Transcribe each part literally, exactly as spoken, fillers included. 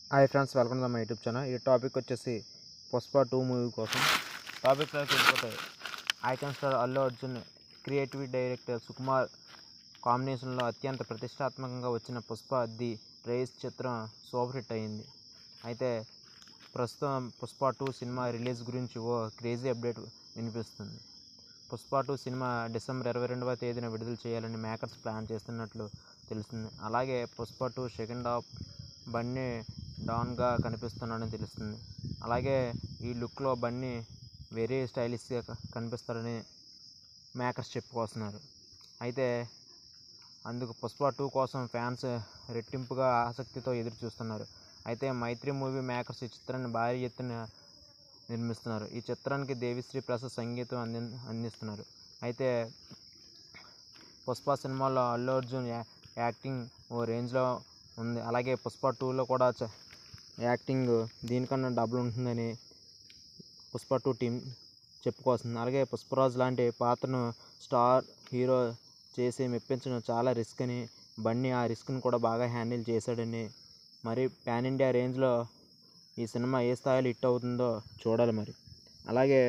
Hi friends, welcome to my YouTube channel. ఈ topic వచ్చేసి Pushpa two movie కోసం టాపిక్లోకి వెళ్ళిపోతాయి. Icon star Allu Arjun, creative director Sukumar కాంబినేషన్లో అత్యంత ప్రతిష్టాత్మకంగా వచ్చిన పుష్ప ది రేస్ చిత్రం సూపర్ హిట్ అయింది. అయితే ప్రస్తుతం పుష్ప టూ సినిమా రిలీజ్ గురించి ఓ క్రేజీ అప్డేట్ వినిపిస్తుంది. పుష్ప టూ సినిమా డిసెంబర్ ఇరవై రెండవ తేదీన విడుదల చేయాలని మేకర్స్ ప్లాన్ చేస్తున్నట్లు తెలుస్తుంది. అలాగే Pushpa two second half Bunny డాన్గా కనిపిస్తున్నాడని తెలుస్తుంది. అలాగే ఈ లుక్లో బన్నీ వెరీ స్టైలిష్గా కనిపిస్తాడని మేకర్స్ చెప్పుకొస్తున్నారు. అయితే అందుకు పుష్ప టూ కోసం ఫ్యాన్స్ రెట్టింపుగా ఆసక్తితో ఎదురు చూస్తున్నారు. అయితే మైత్రి మూవీ మేకర్స్ ఈ చిత్రాన్ని భారీ ఎత్తున నిర్మిస్తున్నారు. ఈ చిత్రానికి దేవిశ్రీ ప్రసాద్ సంగీతం అంది అందిస్తున్నారు. అయితే పుష్ప సినిమాలో అల్లు అర్జున్ యాక్టింగ్ ఓ రేంజ్లో ఉంది. అలాగే పుష్ప టూలో కూడా యాక్టింగ్ దీనికన్నా డబుల్ ఉంటుందని పుష్ప టూ టీం చెప్పుకోవాల్సింది. అలాగే పుష్పరాజ్ లాంటి పాత్రను స్టార్ హీరో చేసి మెప్పించడం చాలా రిస్క్ అని, బన్నీ ఆ రిస్క్ని కూడా బాగా హ్యాండిల్ చేశాడని, మరి పాన్ ఇండియా రేంజ్లో ఈ సినిమా ఏ స్థాయిలో హిట్ అవుతుందో చూడాలి. మరి అలాగే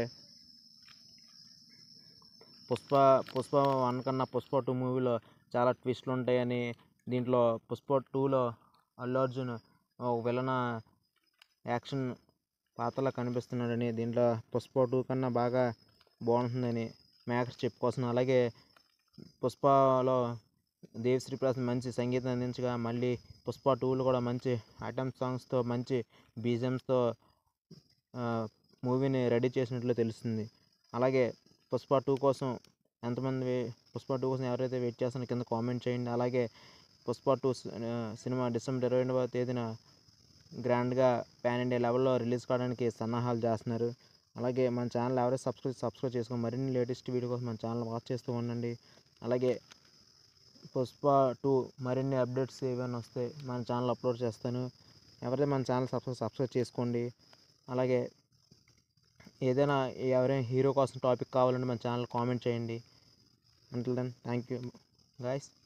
పుష్ప పుష్ప వన్ కన్నా పుష్ప టూ మూవీలో చాలా ట్విస్ట్లు ఉంటాయని, దీంట్లో పుష్ప టూలో అల్లు అర్జున్ ఒక విలన యాక్షన్ పాత్రలో కనిపిస్తున్నాడని, దీంట్లో పుష్ప టూ కన్నా బాగా బాగుంటుందని మేకర్స్ చెప్పుకోవాల్సిన. అలాగే పుష్పలో దేవిశ్రీ ప్రసాద్ మంచి సంగీతం అందించగా, మళ్ళీ పుష్ప టూలో కూడా మంచి ఐటమ్ సాంగ్స్తో మంచి బీజిఎమ్స్తో మూవీని రెడీ చేసినట్లు తెలుస్తుంది. అలాగే పుష్ప టూ కోసం ఎంతమంది పుష్ప టూ కోసం ఎవరైతే వెయిట్ చేస్తారో కింద కామెంట్ చేయండి. అలాగే పుష్ప టూ సినిమా డిసెంబర్ ఇరవై రెండవ తేదీన గ్రాండ్గా పాన్ ఇండియా లెవెల్లో రిలీజ్ కావడానికి సన్నాహాలు చేస్తున్నారు. అలాగే మన ఛానల్ ఎవరైతే సబ్స్క్రైబ్ సబ్స్క్రైబ్ చేసుకొని మరిన్ని లేటెస్ట్ వీడియో కోసం మన ఛానల్ వాచ్ చేస్తూ ఉండండి. అలాగే పుష్ప టూ మరిన్ని అప్డేట్స్ ఏమైనా వస్తే మన ఛానల్ అప్లోడ్ చేస్తాను. ఎవరైతే మన ఛానల్ సబ్స్క్రైబ్ సబ్స్క్రైబ్ చేసుకోండి. అలాగే ఏదైనా ఎవరైనా హీరో కోసం టాపిక్ కావాలంటే మన ఛానల్ కామెంట్ చేయండి. Until then thank you guys.